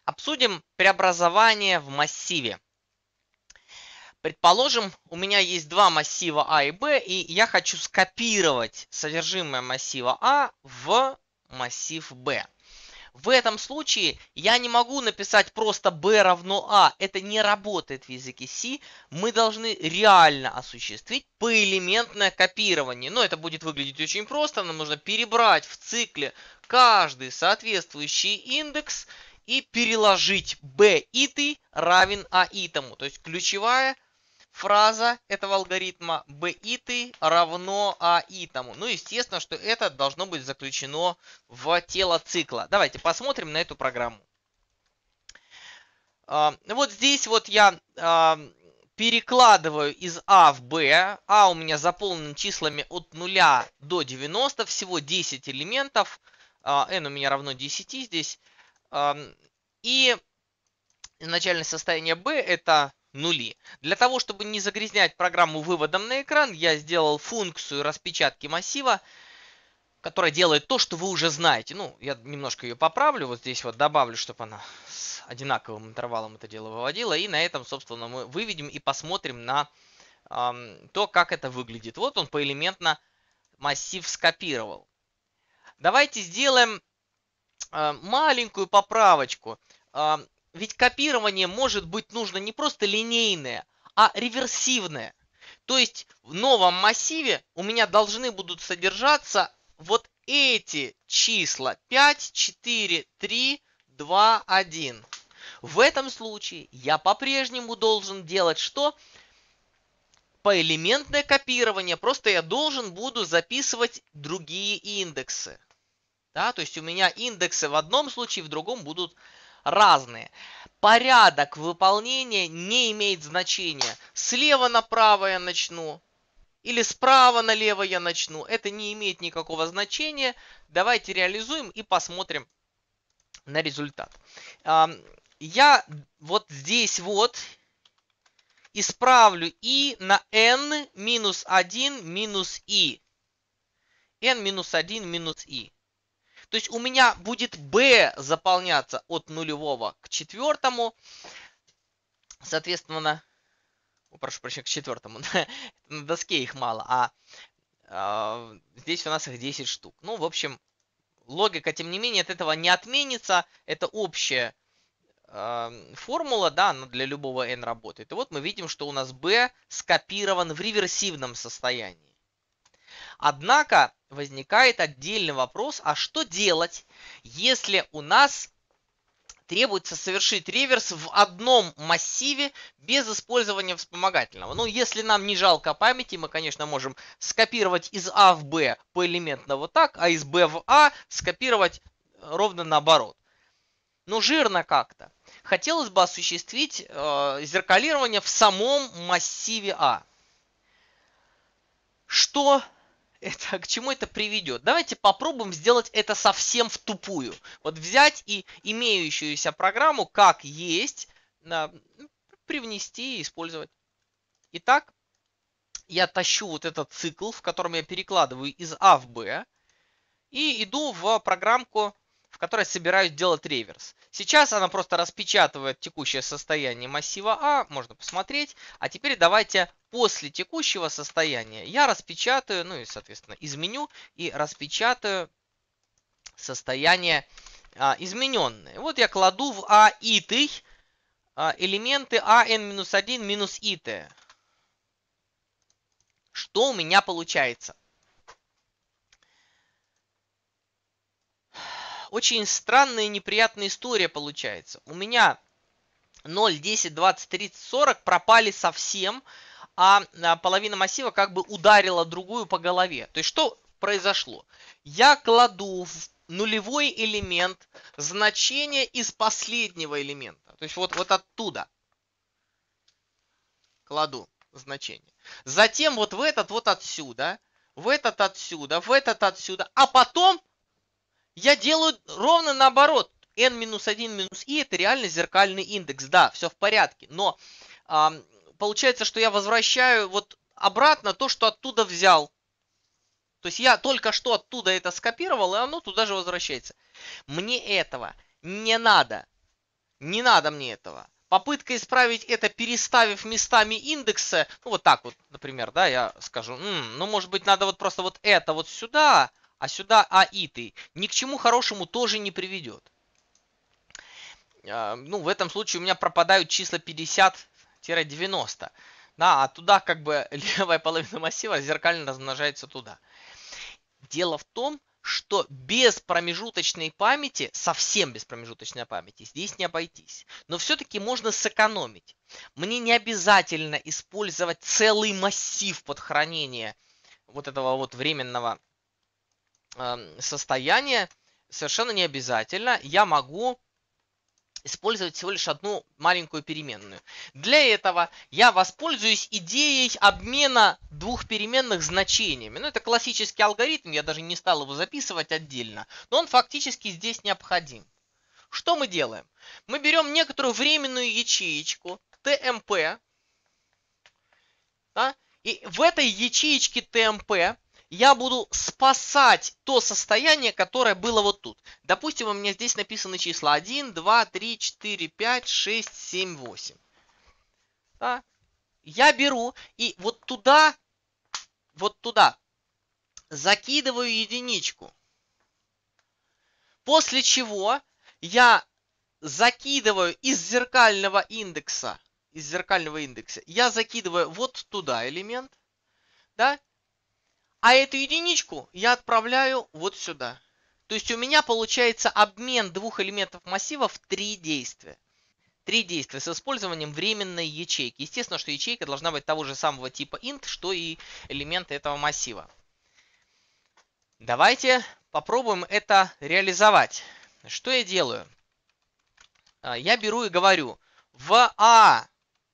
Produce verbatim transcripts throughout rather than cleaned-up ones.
Обсудим преобразование в массиве. Предположим, у меня есть два массива А и Б, и я хочу скопировать содержимое массива А в массив Б. В этом случае я не могу написать просто B равно А. Это не работает в языке C. Мы должны реально осуществить поэлементное копирование. Но это будет выглядеть очень просто. Нам нужно перебрать в цикле каждый соответствующий индекс и переложить B итый равен А итому. То есть ключевая фраза этого алгоритма B итый равно А итому. Ну, естественно, что это должно быть заключено в тело цикла. Давайте посмотрим на эту программу. Вот здесь вот я перекладываю из А в Б. А у меня заполнен числами от нуля до девяноста, всего десять элементов. N у меня равно десяти здесь. И начальное состояние B это нули. Для того, чтобы не загрязнять программу выводом на экран, я сделал функцию распечатки массива, которая делает то, что вы уже знаете. Ну, я немножко ее поправлю. Вот здесь вот добавлю, чтобы она с одинаковым интервалом это дело выводила. И на этом, собственно, мы выведем и посмотрим на эм, то, как это выглядит. Вот он поэлементно массив скопировал. Давайте сделаем э, маленькую поправочку. Э, Ведь копирование может быть нужно не просто линейное, а реверсивное. То есть в новом массиве у меня должны будут содержаться вот эти числа пять, четыре, три, два, один. В этом случае я по-прежнему должен делать что? Поэлементное копирование. Просто я должен буду записывать другие индексы. Да, то есть у меня индексы в одном случае, в другом будут разные. Порядок выполнения не имеет значения. Слева направо я начну или справа налево я начну. Это не имеет никакого значения. Давайте реализуем и посмотрим на результат. Я вот здесь вот исправлю и на n минус один минус i. n минус один минус i. То есть у меня будет b заполняться от нулевого к четвертому. Соответственно, прошу прощения, к четвертому. На доске их мало, а, а здесь у нас их десять штук. Ну, в общем, логика, тем не менее, от этого не отменится. Это общая э, формула, да, она для любого n работает. И вот мы видим, что у нас b скопирован в реверсивном состоянии. Однако возникает отдельный вопрос, а что делать, если у нас требуется совершить реверс в одном массиве без использования вспомогательного. Ну, если нам не жалко памяти, мы, конечно, можем скопировать из А в Б поэлементно вот так, а из Б в А скопировать ровно наоборот. Ну, жирно как-то. Хотелось бы осуществить э, зеркалирование в самом массиве А. Что это, к чему это приведет? Давайте попробуем сделать это совсем в тупую. Вот взять и имеющуюся программу как есть, на, привнести и использовать. Итак, я тащу вот этот цикл, в котором я перекладываю из А в Б, и иду в программку, в которой собираюсь делать реверс. Сейчас она просто распечатывает текущее состояние массива А, можно посмотреть. А теперь давайте после текущего состояния я распечатаю, ну и, соответственно, изменю и распечатаю состояние а, измененное. Вот я кладу в А итый а, элементы А эн минус один минус ит. Что у меня получается? Очень странная и неприятная история получается. У меня ноль, десять, двадцать, тридцать, сорок пропали совсем, а половина массива как бы ударила другую по голове. То есть что произошло? Я кладу в нулевой элемент значение из последнего элемента. То есть вот, вот оттуда кладу значение. Затем вот в этот вот отсюда, в этот отсюда, в этот отсюда, а потом я делаю ровно наоборот. n минус один минус i это реально зеркальный индекс. Да, все в порядке. Но а, получается, что я возвращаю вот обратно то, что оттуда взял. То есть я только что оттуда это скопировал, и оно туда же возвращается. Мне этого не надо. Не надо мне этого. Попытка исправить это, переставив местами индексы, ну вот так вот, например, да, я скажу, М, ну может быть надо вот просто вот это вот сюда, а сюда аиты, ни к чему хорошему тоже не приведет. А, ну в этом случае у меня пропадают числа пятьдесят-девяносто, да, а туда как бы левая половина массива зеркально размножается туда. Дело в том, что без промежуточной памяти, совсем без промежуточной памяти, здесь не обойтись. Но все-таки можно сэкономить. Мне не обязательно использовать целый массив под хранение вот этого вот временного э, состояния. Совершенно не обязательно. Я могу использовать всего лишь одну маленькую переменную. Для этого я воспользуюсь идеей обмена двух переменных значениями. Ну, это классический алгоритм, я даже не стал его записывать отдельно, но он фактически здесь необходим. Что мы делаем? Мы берем некоторую временную ячеечку tmp, да, и в этой ячеечке tmp я буду спасать то состояние, которое было вот тут. Допустим, у меня здесь написаны числа один, два, три, четыре, пять, шесть, семь, восемь. Да? Я беру и вот туда, вот туда закидываю единичку. После чего я закидываю из зеркального индекса, из зеркального индекса, я закидываю вот туда элемент, да, а эту единичку я отправляю вот сюда. То есть у меня получается обмен двух элементов массива в три действия. Три действия с использованием временной ячейки. Естественно, что ячейка должна быть того же самого типа int, что и элементы этого массива. Давайте попробуем это реализовать. Что я делаю? Я беру и говорю, в А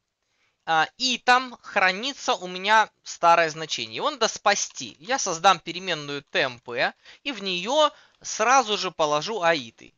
и там хранится у меня старое значение. Его надо спасти. Я создам переменную tmp и в нее сразу же положу аиты.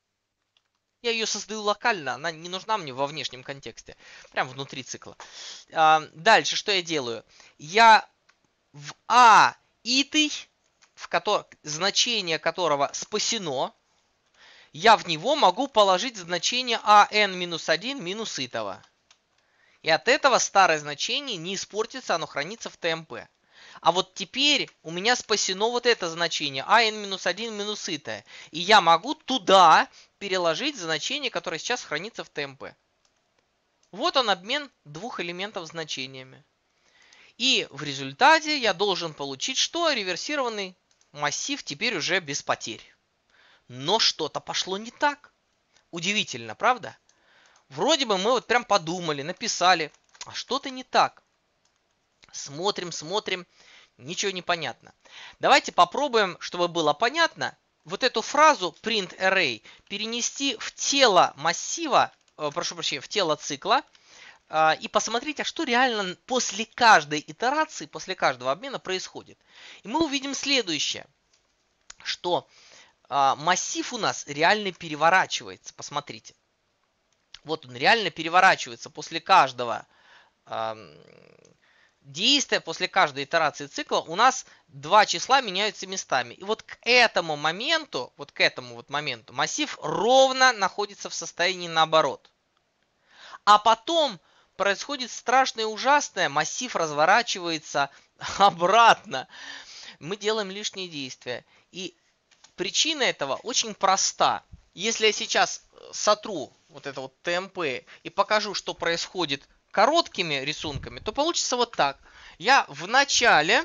Я ее создаю локально, она не нужна мне во внешнем контексте. Прям внутри цикла. Дальше что я делаю? Я в А иты, в котором, значение которого спасено, я в него могу положить значение ан минус один минус итого. И от этого старое значение не испортится, оно хранится в tmp. А вот теперь у меня спасено вот это значение ан минус один минус итое. И я могу туда переложить значение, которое сейчас хранится в tmp. Вот он обмен двух элементов значениями. И в результате я должен получить что? Реверсированный массив теперь уже без потерь. Но что-то пошло не так. Удивительно, правда? Вроде бы мы вот прям подумали, написали, а что-то не так. Смотрим, смотрим, ничего не понятно. Давайте попробуем, чтобы было понятно, вот эту фразу printArray перенести в тело массива, э, прошу прощения, в тело цикла, э, и посмотреть, а что реально после каждой итерации, после каждого обмена происходит. И мы увидим следующее, что э, массив у нас реально переворачивается. Посмотрите. Вот он реально переворачивается после каждого э, действия, после каждой итерации цикла у нас два числа меняются местами. И вот к этому моменту, вот к этому вот моменту массив ровно находится в состоянии наоборот. А потом происходит страшное и ужасное, массив разворачивается обратно. Мы делаем лишние действия. И причина этого очень проста. Если я сейчас сотру вот это вот tmp и покажу, что происходит короткими рисунками, то получится вот так. Я в начале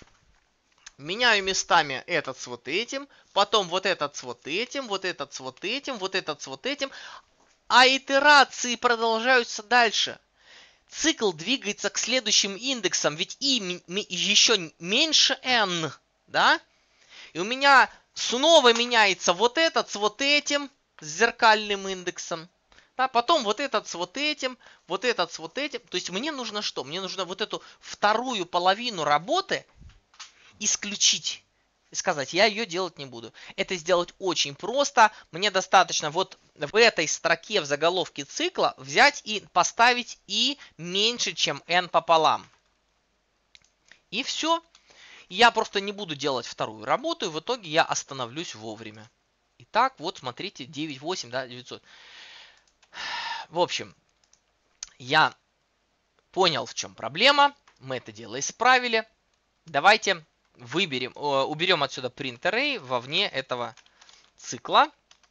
меняю местами этот с вот этим, потом вот этот с вот этим, вот этот с вот этим, вот этот с вот этим, а итерации продолжаются дальше. Цикл двигается к следующим индексам, ведь и еще меньше n, да? И у меня снова меняется вот этот с вот этим, с зеркальным индексом. Да, потом вот этот с вот этим, вот этот с вот этим. То есть мне нужно что? Мне нужно вот эту вторую половину работы исключить. И сказать, я ее делать не буду. Это сделать очень просто. Мне достаточно вот в этой строке в заголовке цикла взять и поставить и меньше, чем n пополам. И все. Я просто не буду делать вторую работу, и в итоге я остановлюсь вовремя. Итак, вот смотрите, девять, восемь, да, девятьсот. В общем, я понял, в чем проблема. Мы это дело исправили. Давайте выберем, уберем отсюда print array вовне этого цикла.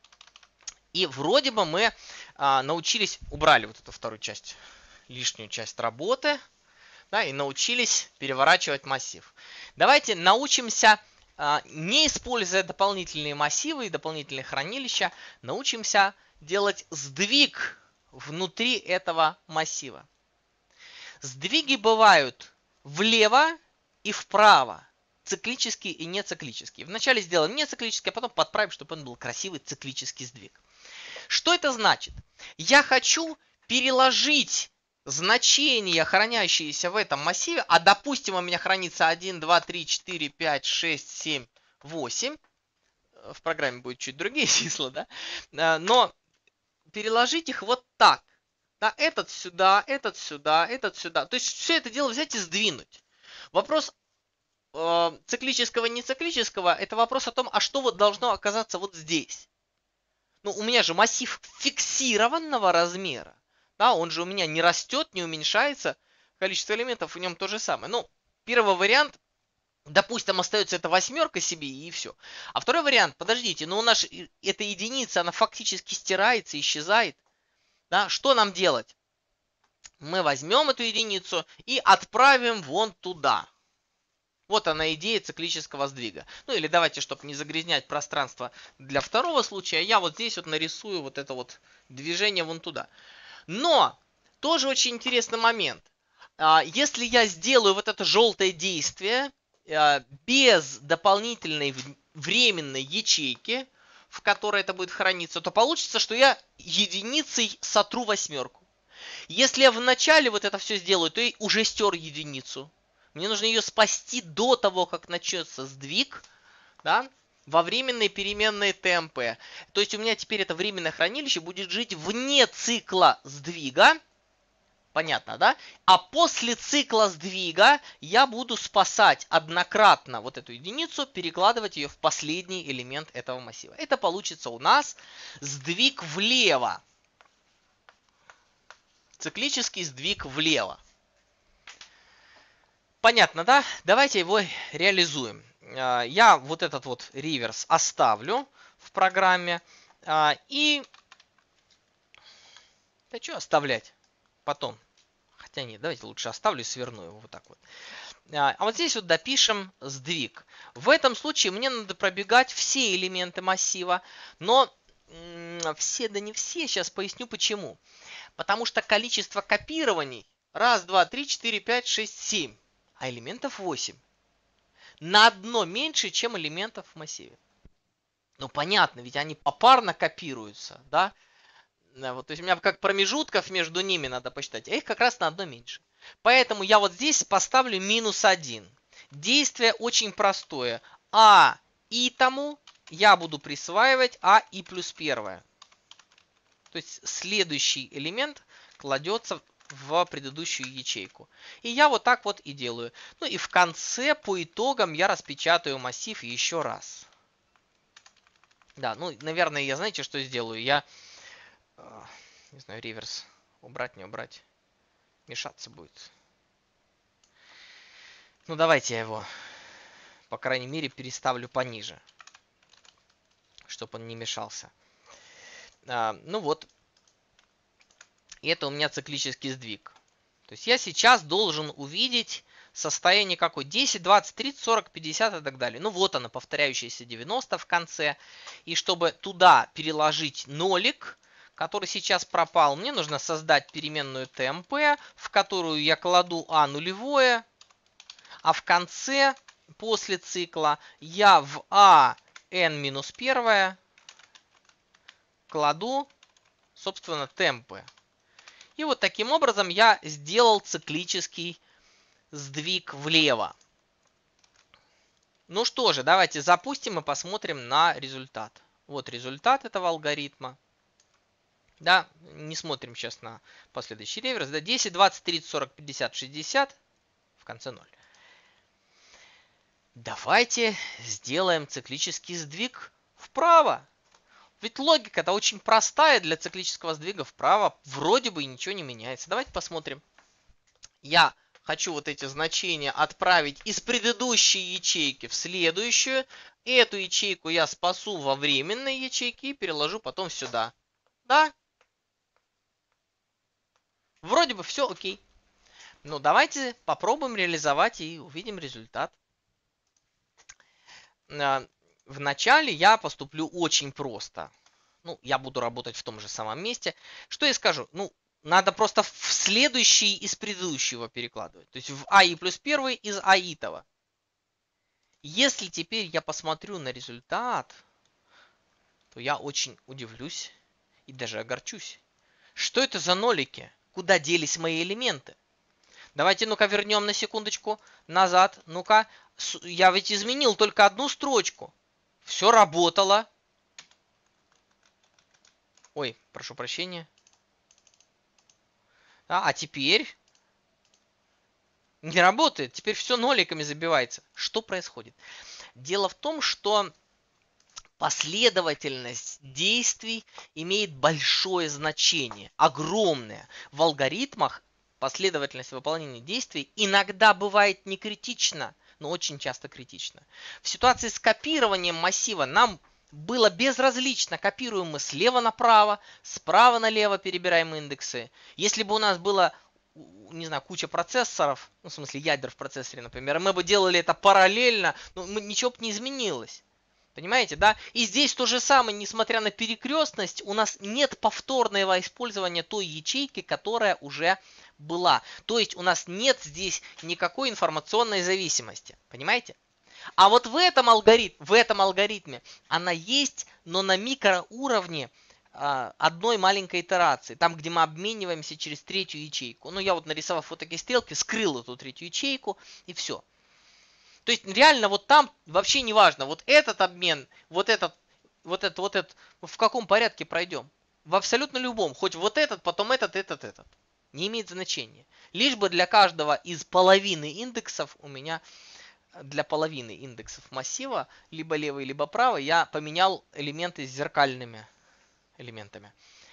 И вроде бы мы а, научились, убрали вот эту вторую часть, лишнюю часть работы, да, и научились переворачивать массив. Давайте научимся, а, не используя дополнительные массивы и дополнительные хранилища, научимся делать сдвиг внутри этого массива. Сдвиги бывают влево и вправо. Циклический и нециклический. Вначале сделаем нециклический, а потом подправим, чтобы он был красивый циклический сдвиг. Что это значит? Я хочу переложить значения, хранящиеся в этом массиве, а допустим у меня хранится один, два, три, четыре, пять, шесть, семь, восемь. В программе будет чуть другие числа, да? Но переложить их вот так. Да, этот сюда, этот сюда, этот сюда. То есть все это дело взять и сдвинуть. Вопрос э, циклического и нециклического, это вопрос о том, а что вот должно оказаться вот здесь. Ну, у меня же массив фиксированного размера. Да, он же у меня не растет, не уменьшается. Количество элементов в нем то же самое. Ну, первый вариант, допустим, остается эта восьмерка себе и все. А второй вариант, подождите, ну у нас эта единица, она фактически стирается, исчезает. Да, что нам делать? Мы возьмем эту единицу и отправим вон туда. Вот она идея циклического сдвига. Ну или давайте, чтобы не загрязнять пространство для второго случая, я вот здесь вот нарисую вот это вот движение вон туда. Но тоже очень интересный момент. Если я сделаю вот это желтое действие без дополнительной временной ячейки, в которой это будет храниться, то получится, что я единицей сотру восьмерку. Если я вначале вот это все сделаю, то я уже стер единицу. Мне нужно ее спасти до того, как начнется сдвиг, да, во временные переменные темпы. То есть у меня теперь это временное хранилище будет жить вне цикла сдвига. Понятно, да? А после цикла сдвига я буду спасать однократно вот эту единицу, перекладывать ее в последний элемент этого массива. Это получится у нас сдвиг влево. Циклический сдвиг влево. Понятно, да? Давайте его реализуем. Я вот этот вот реверс оставлю в программе. И... Да что оставлять? Потом. Хотя нет, давайте лучше оставлю и сверну его вот так вот. А вот здесь вот допишем сдвиг. В этом случае мне надо пробегать все элементы массива. Но все, да не все. Сейчас поясню почему. Потому что количество копирований раз, два, три, четыре, пять, шесть, семь. А элементов восемь. На одно меньше, чем элементов в массиве. Ну понятно, ведь они попарно копируются, да? Вот, то есть у меня как промежутков между ними надо посчитать, а их как раз на одно меньше. Поэтому я вот здесь поставлю минус один. Действие очень простое. А и тому я буду присваивать а и плюс первое. То есть следующий элемент кладется в предыдущую ячейку. И я вот так вот и делаю. Ну и в конце по итогам я распечатаю массив еще раз. Да, ну, наверное, я знаете, что сделаю? Я, э, не знаю, реверс убрать, не убрать. Мешаться будет. Ну, давайте я его, по крайней мере, переставлю пониже. Чтобы он не мешался. А, ну вот. И это у меня циклический сдвиг. То есть я сейчас должен увидеть состояние какое? десять, двадцать, тридцать, сорок, пятьдесят и так далее. Ну вот она, повторяющаяся девяносто в конце. И чтобы туда переложить нолик, который сейчас пропал, мне нужно создать переменную tmp, в которую я кладу а нулевое. А в конце, после цикла, я в а n минус один кладу, собственно, темпы. И вот таким образом я сделал циклический сдвиг влево. Ну что же, давайте запустим и посмотрим на результат. Вот результат этого алгоритма. Да, не смотрим сейчас на последующий реверс. Да, десять, двадцать, тридцать, сорок, пятьдесят, шестьдесят. В конце ноль. Давайте сделаем циклический сдвиг вправо. Ведь логика-то очень простая для циклического сдвига вправо. Вроде бы и ничего не меняется. Давайте посмотрим. Я хочу вот эти значения отправить из предыдущей ячейки в следующую. Эту ячейку я спасу во временной ячейке и переложу потом сюда. Да? Вроде бы все окей. Ну, давайте попробуем реализовать и увидим результат. Вначале я поступлю очень просто. Ну, я буду работать в том же самом месте. Что я скажу? Ну, надо просто в следующий из предыдущего перекладывать. То есть в АИ плюс первый из АИ-того. Если теперь я посмотрю на результат, то я очень удивлюсь и даже огорчусь. Что это за нолики? Куда делись мои элементы? Давайте, ну-ка, вернем на секундочку назад. Ну-ка, я ведь изменил только одну строчку. Все работало. Ой, прошу прощения. А, а теперь не работает. Теперь все ноликами забивается. Что происходит? Дело в том, что последовательность действий имеет большое значение, огромное. В алгоритмах последовательность выполнения действий иногда бывает не критична, но очень часто критична. В ситуации с копированием массива нам было безразлично, копируем мы слева направо, справа налево перебираем индексы. Если бы у нас было, не знаю, куча процессоров, ну, в смысле ядер в процессоре, например, мы бы делали это параллельно, ну, ничего бы не изменилось. Понимаете, да? И здесь то же самое, несмотря на перекрестность, у нас нет повторного использования той ячейки, которая уже была. То есть у нас нет здесь никакой информационной зависимости. Понимаете? А вот в этом, алгоритм, в этом алгоритме она есть, но на микроуровне а, одной маленькой итерации. Там, где мы обмениваемся через третью ячейку. Ну, я вот нарисовав вот такие стрелки, скрыл эту третью ячейку, и все. То есть реально вот там вообще не важно, вот этот обмен, вот этот, вот этот, вот этот, в каком порядке пройдем. В абсолютно любом, хоть вот этот, потом этот, этот, этот. Не имеет значения. Лишь бы для каждого из половины индексов у меня, для половины индексов массива, либо левый, либо правый, я поменял элементы с зеркальными элементами.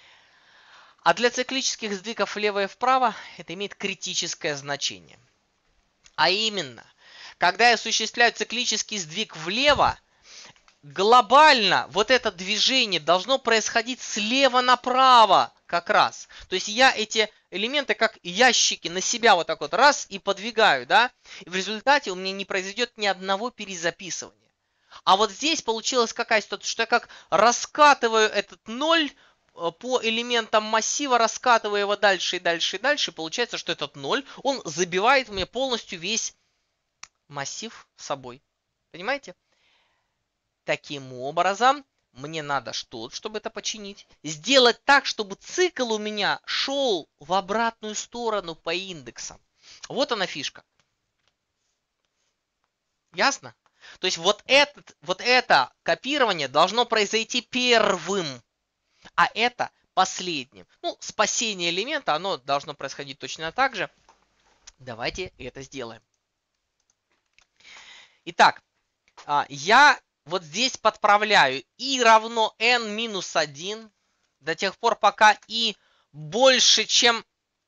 А для циклических сдвигов влево и вправо это имеет критическое значение. А именно, когда я осуществляю циклический сдвиг влево, глобально вот это движение должно происходить слева направо как раз. То есть я эти элементы как ящики на себя вот так вот раз и подвигаю, да? И в результате у меня не произойдет ни одного перезаписывания. А вот здесь получилась какая ситуация, что я как раскатываю этот ноль по элементам массива, раскатывая его дальше и дальше и дальше, получается, что этот ноль, он забивает мне полностью весь массив собой. Понимаете? Таким образом, мне надо что, чтобы это починить? Сделать так, чтобы цикл у меня шел в обратную сторону по индексам. Вот она фишка. Ясно? То есть вот, этот, вот это копирование должно произойти первым, а это последним. Ну, спасение элемента, оно должно происходить точно так же. Давайте это сделаем. Итак, я вот здесь подправляю и равно n минус один до тех пор, пока и больше, чем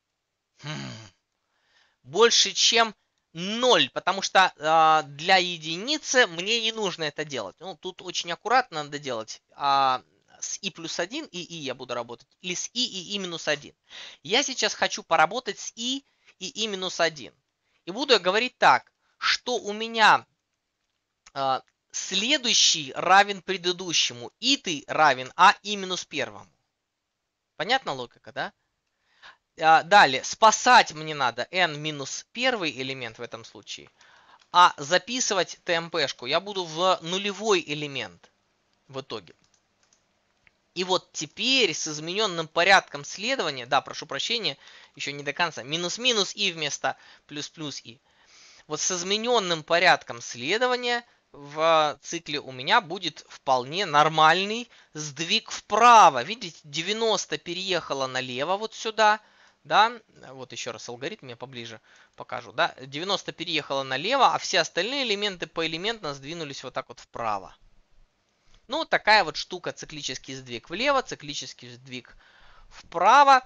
больше, чем ноль, потому что э, для единицы мне не нужно это делать. Ну, тут очень аккуратно надо делать. А с i плюс один и i я буду работать, или с i и i минус один. Я сейчас хочу поработать с i и i минус один. И буду я говорить так, что у меня э, следующий равен предыдущему, и ты равен а и минус первому. Понятна логика, да? Далее, спасать мне надо n минус первый элемент в этом случае, а записывать тмпшку я буду в нулевой элемент в итоге. И вот теперь с измененным порядком следования, да, прошу прощения, еще не до конца, минус-минус и вместо плюс-плюс и. Вот с измененным порядком следования в цикле у меня будет вполне нормальный сдвиг вправо. Видите, девяносто переехало налево вот сюда. Да, вот еще раз алгоритм я поближе покажу. Да, девяносто переехало налево, а все остальные элементы поэлементно сдвинулись вот так вот вправо. Ну, такая вот штука, циклический сдвиг влево, циклический сдвиг вправо.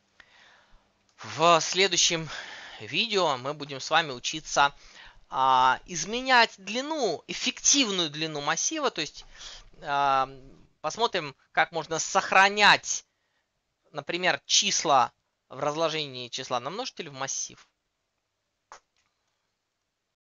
В следующем видео мы будем с вами учиться а, изменять длину, эффективную длину массива, то есть а, посмотрим, как можно сохранять, например, числа в разложении числа на множитель в массив.